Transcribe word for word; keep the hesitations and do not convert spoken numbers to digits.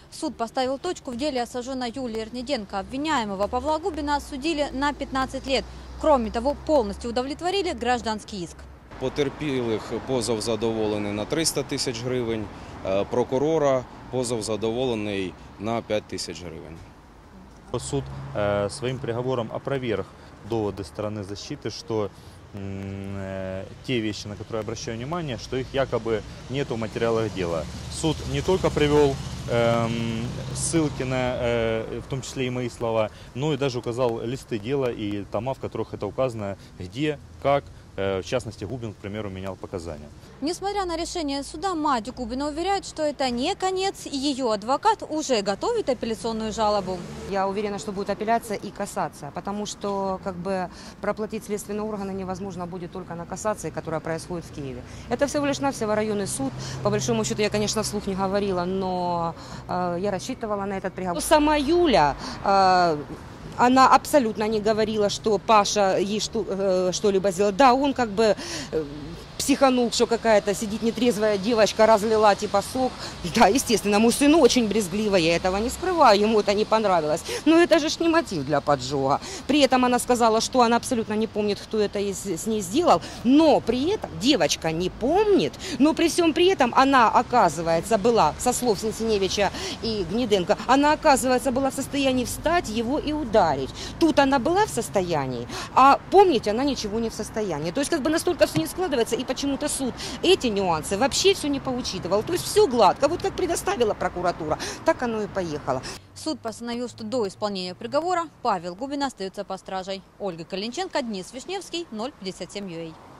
Суд поставил точку в деле осужденной Юлии Эрниденко. Обвиняемого Павла Губина осудили на пятнадцать лет. Кроме того, полностью удовлетворили гражданский иск. Потерпілих позов задоволений на триста тисяч гривень, прокурора позов задоволений на пять тысяч гривень. Суд э, своим приговором опроверг доводы стороны защиты, что э, те вещи, на которые я обращаю внимание, что их якобы нету в материалах дела. Суд не только привел э, ссылки на, э, в том числе и мои слова, но и даже указал листы дела и тома, в которых это указано, где, как. В частности, Губин, к примеру, менял показания. Несмотря на решение суда, мать Губина уверяет, что это не конец, и ее адвокат уже готовит апелляционную жалобу. Я уверена, что будет апелляция и кассация, потому что как бы проплатить следственные органы невозможно будет только на кассации, которая происходит в Киеве. Это всего лишь навсего районный суд. По большому счету, я, конечно, вслух не говорила, но э, я рассчитывала на этот приговор. Сама Юля... Э, Она абсолютно не говорила, что Паша ей что-либо сделал. Да, он как бы психанул, что какая-то сидит нетрезвая девочка, разлила типа сок. Да, естественно, мой сын очень брезгливый, я этого не скрываю, ему это не понравилось. Но это же ж не мотив для поджога. При этом она сказала, что она абсолютно не помнит, кто это с ней сделал. Но при этом девочка не помнит, но при всем при этом она, оказывается, была, со слов Сенсеневича и Гнеденко, она, оказывается, была в состоянии встать, его и ударить. Тут она была в состоянии, а помнить она ничего не в состоянии. То есть как бы настолько все не складывается, и почему-то суд эти нюансы вообще все не поучитывал. То есть все гладко. Вот как предоставила прокуратура, так оно и поехало. Суд постановил, что до исполнения приговора Павел Губин остается под стражей. Ольга Калинченко, Денис Вишневский, ноль пятьдесят семь ю а.